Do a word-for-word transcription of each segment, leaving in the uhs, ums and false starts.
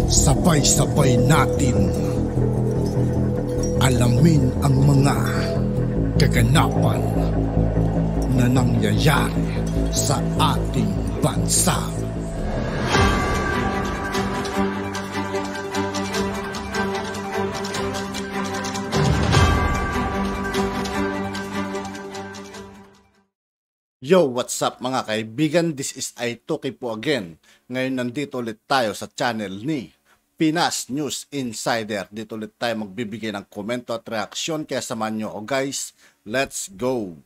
Sabay-sabay natin alamin ang mga kaganapan na nangyayari sa ating bansa. Yo, what's up mga kaibigan? This is Aitoki po again. Ngayon nandito ulit tayo sa channel ni Pinas News Insider. Dito ulit tayo magbibigay ng komento at reaksyon. Kaya samahan nyo ako guys. Let's go!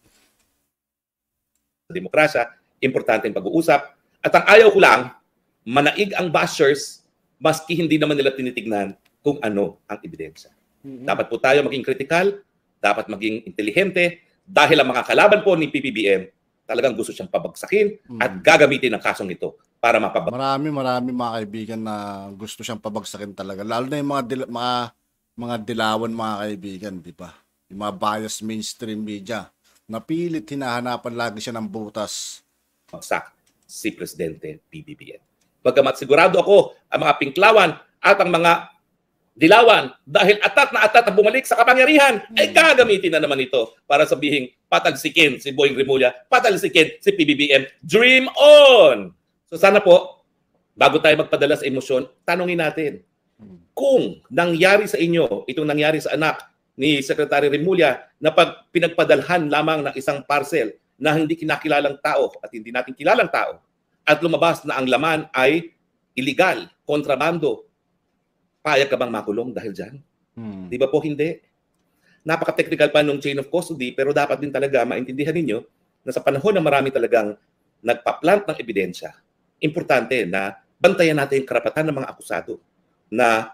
Demokrasya, importante ang pag-uusap. At ang ayaw ko lang, manaig ang bashers maski hindi naman nila tinitignan kung ano ang ebidensya. Mm-hmm. Dapat po tayo maging kritikal, dapat maging intelihente, dahil ang mga kalaban po ni P B B M talagang gusto siyang pabagsakin hmm. at gagamitin ang kasong ito para mapabagsakin. Marami, marami mga kaibigan na gusto siyang pabagsakin talaga. Lalo na yung mga, dila, mga, mga dilawan mga kaibigan, di ba? Yung mga biased mainstream media. Napilit, hinahanapan lagi siya ng butas. Bagsak si Presidente P B B M. Bagamat sigurado ako, ang mga pinklawan at ang mga dilawan, dahil atat na atat na bumalik sa kapangyarihan, hmm. ay gagamitin na naman ito para sabihing patalsikin si Boying Rimulya, patalsikin si P B B M. Dream on! So sana po, bago tayo magpadala sa emosyon, tanungin natin, kung nangyari sa inyo, itong nangyari sa anak ni Secretary Rimulya, na pag pinagpadalhan lamang ng isang parcel na hindi kinakilalang tao at hindi natin kilalang tao, at lumabas na ang laman ay illegal, kontrabando, payag ka bang makulong dahil dyan? Hmm. Di ba po hindi? Napaka-technical pa nung chain of custody, pero dapat din talaga maintindihan ninyo na sa panahon na marami talagang nagpa-plant ng ebidensya, importante na bantayan natin yung karapatan ng mga akusado na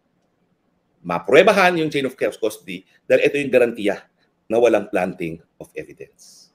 mapruebahan yung chain of custody dahil ito yung garantiya na walang planting of evidence.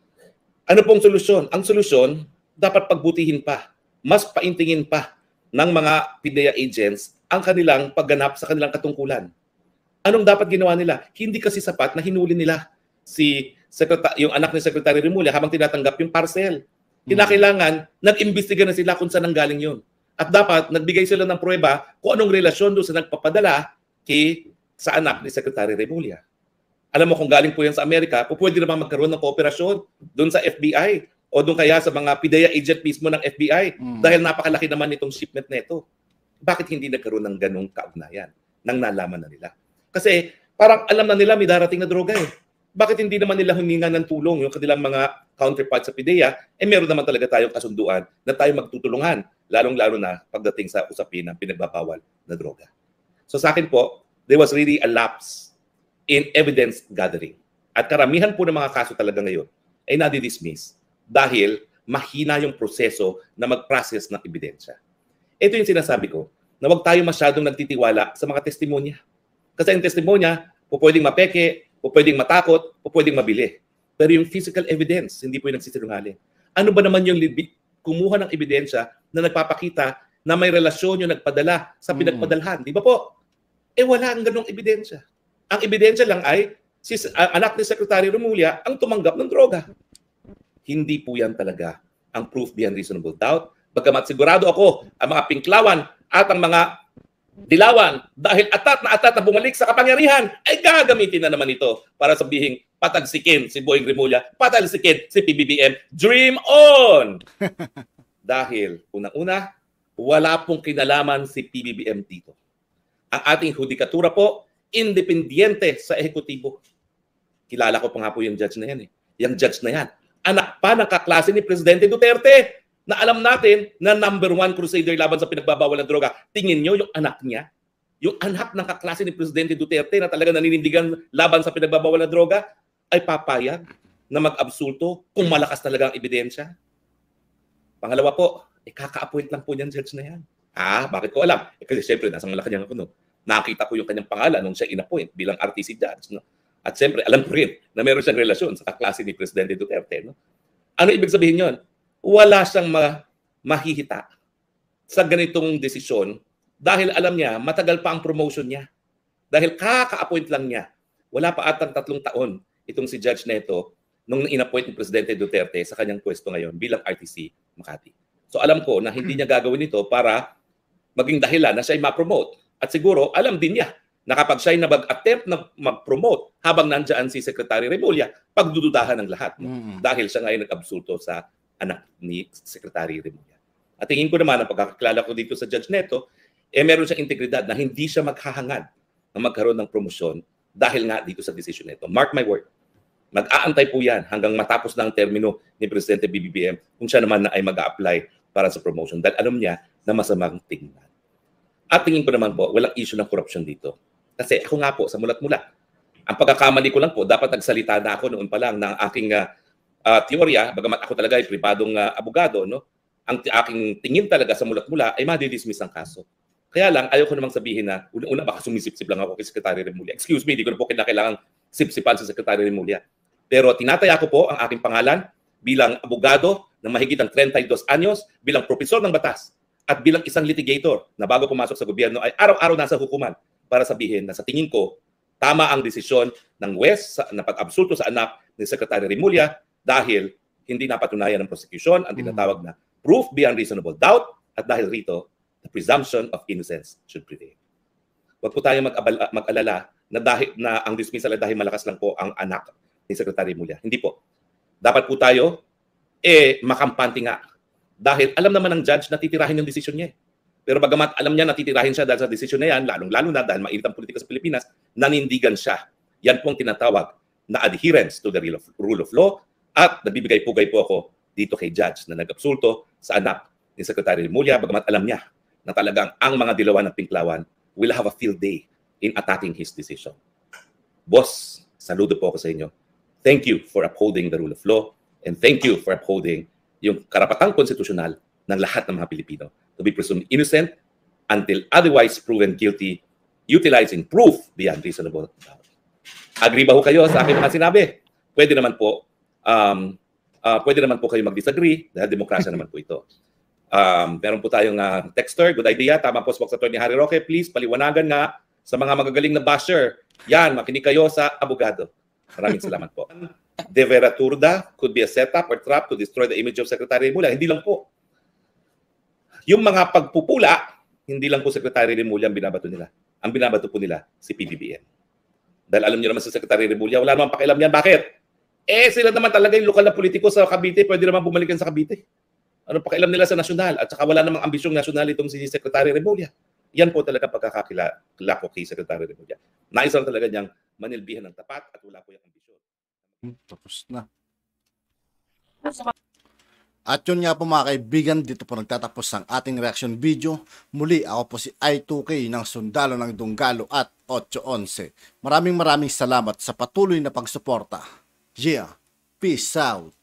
Ano pong solusyon? Ang solusyon, dapat pagbutihin pa, mas paintingin pa ng mga P D E A agents ang kanilang pagganap sa kanilang katungkulan. Anong dapat ginawa nila? Hindi kasi sapat na hinuli nila si Secretary, yung anak ni Secretary Rimulya habang tinatanggap yung parcel. Kinakailangan, hmm. nag-imbestiga na sila kung saan nanggaling yun. At dapat, nagbigay sila ng pruweba kung anong relasyon doon sa nagpapadala kay, sa anak ni Secretary Rimulya. Alam mo kung galing po yan sa Amerika, po pwede naman magkaroon ng kooperasyon doon sa F B I o doon kaya sa mga P D E A agent mismo ng F B I hmm. dahil napakalaki naman itong shipment na ito. Bakit hindi nagkaroon ng ganong kaugnayan nang nalaman na nila? Kasi parang alam na nila may darating na droga eh. Bakit hindi naman nila huminga ng tulong yung kanilang mga counterparts sa P D E A? Eh meron naman talaga tayong kasunduan na tayo magtutulungan, lalong-lalo na pagdating sa usapin ng pinagbabawal na droga. So sa akin po, there was really a lapse in evidence gathering. At karamihan po ng mga kaso talaga ngayon ay nadi-dismiss dahil mahina yung proseso na mag-process ng ebidensya. Ito yung sinasabi ko, na huwag tayo masyadong nagtitiwala sa mga testimonya. Kasi yung testimonya, po pwedeng mapeke, po pwedeng matakot, po pwedeng mabili. Pero yung physical evidence, hindi po yung nagsisinungaling. Ano ba naman yung kumuha ng ebidensya na nagpapakita na may relasyon yung nagpadala sa pinagpadalhan? Di ba po? Eh wala ang ganong ebidensya. Ang ebidensya lang ay si uh, anak ni Secretary Rimulya ang tumanggap ng droga. Hindi po yan talaga ang proof beyond reasonable doubt. Bagamat sigurado ako, ang mga pinklawan at ang mga dilawan, dahil atat na atat na bumalik sa kapangyarihan, ay gagamitin na naman ito para sabihing patagsikin si Boying Rimulya, patagsikin si P B B M. Dream on! Dahil, unang-una, wala pong kinalaman si P B B M dito. Ang ating hudikatura po, independiente sa ehekutibo. Kilala ko pa nga po yung judge na yan eh. Yung judge na yan. Anak pa ng kaklase ni Presidente Duterte, na alam natin na number one crusader laban sa pinagbabawal ng droga. Tingin nyo yung anak niya, yung anak ng kaklase ni Presidente Duterte na talaga naninindigan laban sa pinagbabawal ng droga, ay papayag na mag-absulto kung malakas talaga ang ebidensya? Pangalawa po, eh, kaka-appoint lang po niyan judge na yan. Ah, bakit ko alam? Eh, kasi siyempre, nasa Malacanang ako, no? Nakita ko yung kanyang pangalan nung siya in-appoint bilang R T C judge. No? At siyempre, alam ko rin na meron siyang relasyon sa kaklase ni Presidente Duterte. No? Ano ibig sabihin yon? Wala siyang ma mahihita sa ganitong desisyon dahil alam niya matagal pa ang promotion niya. Dahil kaka-appoint lang niya. Wala pa atang tatlong taon itong si Judge Neto nung in-appoint ni Presidente Duterte sa kanyang pwesto ngayon bilang R T C Makati. So alam ko na hindi niya gagawin ito para maging dahilan na siya ay ma-promote. At siguro, alam din niya na kapag siya ay nag-attempt na mag-promote habang nandyan si Secretary Remulla, pagdududahan ng lahat. No? Mm-mm. Dahil siya ngayon nag-absulto sa anak ni Secretary Remulla. At tingin ko naman, ang pagkakakilala ko dito sa Judge Neto, eh meron siyang integridad na hindi siya maghahangad na magkaroon ng promosyon dahil nga dito sa decision nito. Mark my word. Mag-aantay po yan hanggang matapos na ang termino ni Presidente B B B M kung siya naman na ay mag-a-apply para sa promotion dahil alam niya na masamang tingnan. At tingin ko naman po, walang issue ng corruption dito. Kasi ako nga po, sa mulat-mulat, ang pagkakamali ko lang po, dapat nagsalita na ako noon pa lang ng aking uh, uh, teorya, bagamat ako talaga ay pribadong uh, abogado, no? Ang aking tingin talaga sa mulat-mula ay madidismiss ang kaso. Kaya lang, ayaw ko namang sabihin na, una-una baka sumisip-sip lang ako kay Secretary Remulla. Excuse me, hindi ko na po kinakailangan sip-sipan sa Secretary Remulla. Pero tinataya ko po ang aking pangalan bilang abogado na mahigit ang thirty-two anyos, bilang profesor ng batas, at bilang isang litigator na bago pumasok sa gobyerno ay araw-araw nasa hukuman para sabihin na sa tingin ko, tama ang desisyon ng West na pag-absulto sa anak ni Secretary Remulla dahil hindi napatunayan ng prosecution ang tinatawag na proof beyond reasonable doubt at dahil rito, the presumption of innocence should prevail. Huwag po tayo mag-alala na dahil na ang dismissal ay dahil malakas lang po ang anak ni Secretary Remulla. Hindi po. Dapat po tayo eh makampante nga. Dahil alam naman ng judge na titirahin yung desisyon niya. Pero bagamat alam niya na titirahin siya dahil sa desisyon na yan, lalong-lalo na dahil mainit ang politika sa Pilipinas, nanindigan siya. Yan pong tinatawag na adherence to the rule of law at nagbibigay-pugay po ako dito kay judge na nag-absulto sa anak ni Secretary Remulla bagamat alam niya na talagang ang mga dilawan ng Pinklawan will have a field day in attacking his decision. Boss, saludo po ako sa inyo. Thank you for upholding the rule of law and thank you for upholding yung karapatang konstitusyonal ng lahat ng mga Pilipino to be presumed innocent until otherwise proven guilty utilizing proof beyond reasonable doubt. Agree ba ho kayo sa aking mga sinabi? Pwede naman po um, uh, pwede naman po kayo mag-disagree dahil demokrasya naman po ito. Um, meron po tayong uh, texter, good idea, tama po sa ni Harry Roque, please paliwanagan nga sa mga magagaling na basher. Yan, makinig kayo sa abogado. Maraming salamat po. De Veraturda could be a setup or trap to destroy the image of Secretary Remulla. Hindi lang po. Yung mga pagpupula, hindi lang po Secretary Remulla ang binabato nila. Ang binabato po nila si P B B M. Dahil alam niyo naman sa Secretary Remulla, wala namang pakialam yan. Bakit? Eh, sila naman talaga yung lokal na politiko sa Cavite, pwede naman bumalikan sa Cavite. Ano pakialam nila sa nasyonal? At saka wala namang ambisyong nasyonal itong si Secretary Remulla. Yan po talaga pagkakakila ko kay Secretary Remulla. Nais lang talaga niyang manilbihan ng tapat at wala po yung ambisyon. Hmm, tapos na. At yun nga po mga kaibigan, dito po nagtatapos ang ating reaction video. Muli ako po si I two K ng Sundalo ng Dunggalo at eight eleven. Maraming maraming salamat sa patuloy na pagsuporta. Yeah, peace out.